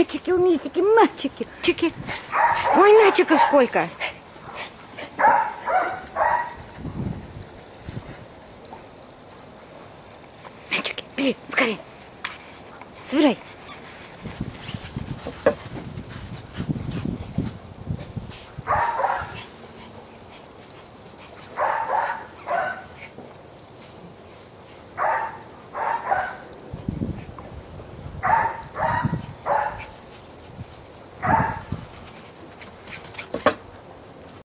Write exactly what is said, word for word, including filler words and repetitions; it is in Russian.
мячики у Мисики, мячики. Мячики. Ой, мячиков сколько. Мячики, бери, скорее. Собирай.